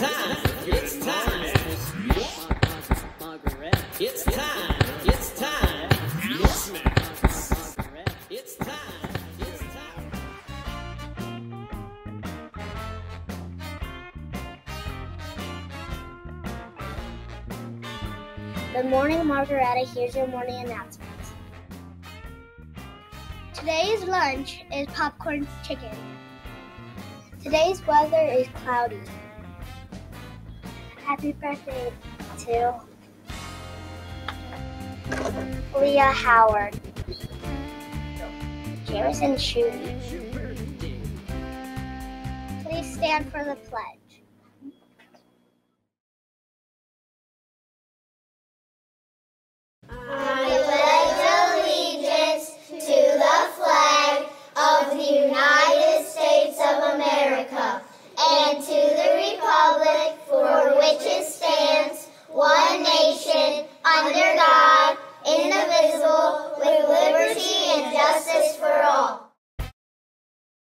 time. It's time. It's time. It's time. It's time. It's time. Good morning, Margaretta. Here's your morning announcements. Today's lunch is popcorn chicken. Today's weather is cloudy. Happy birthday to Leah Howard. Jameson Shooty. Please stand for the pledge.